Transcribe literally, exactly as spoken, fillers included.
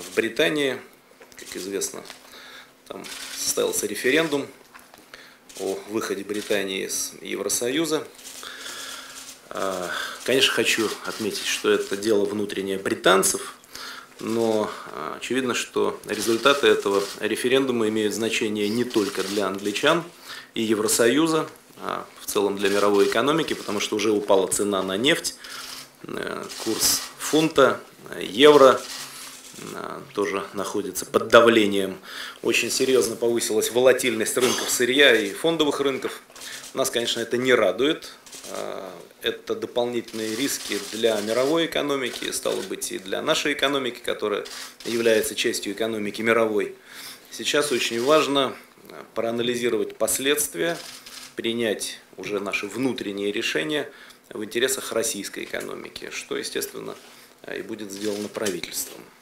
в Британии, как известно, там состоялся референдум о выходе Британии из Евросоюза. Конечно, хочу отметить, что это дело внутреннее британцев, но очевидно, что результаты этого референдума имеют значение не только для англичан и Евросоюза, а в целом для мировой экономики, потому что уже упала цена на нефть, курс фунта, евро тоже находится под давлением. Очень серьезно повысилась волатильность рынков сырья и фондовых рынков. Нас, конечно, это не радует. Это дополнительные риски для мировой экономики, стало быть, и для нашей экономики, которая является частью экономики мировой. Сейчас очень важно проанализировать последствия, принять уже наши внутренние решения в интересах российской экономики, что, естественно, и будет сделано правительством.